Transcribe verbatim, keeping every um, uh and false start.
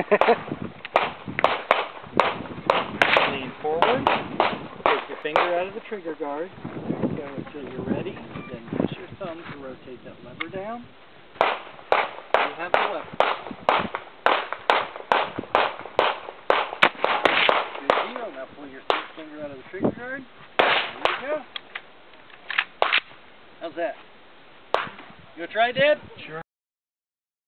Lean forward. Take your finger out of the trigger guard. There you go until you're ready. Then use your thumb to rotate that lever down. You have the lever. Good deal. Now pull your finger out of the trigger guard. There you go. How's that? You gonna try, Dad? Sure.